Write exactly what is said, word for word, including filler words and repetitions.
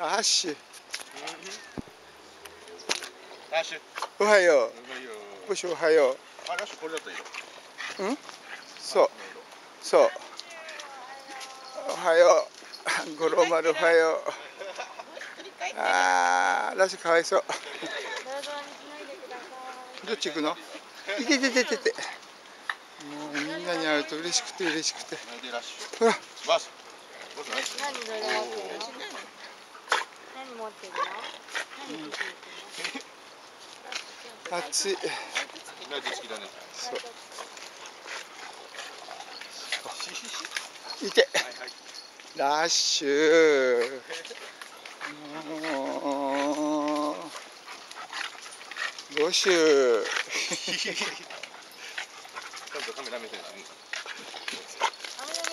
アッシュ。 ラッシュ。 おはよう。 おはよう。 ボシおはよあ、ラッシュこれだったらいいの。 う。うん？そう。そう。おはよう。五郎丸おはよう。ああ、ラッシュかわいそう。どっち行くの？いててててて。もうみんなに会うと嬉しくて嬉しくて。ほら。 バス。 何どれ持ってるの？何持ってるの？何持ってるの？ 暑い。 ライト付きだね。 そう。いて。ラッシュ。もう。ゴシュ。 ちゃんとカメラ目線。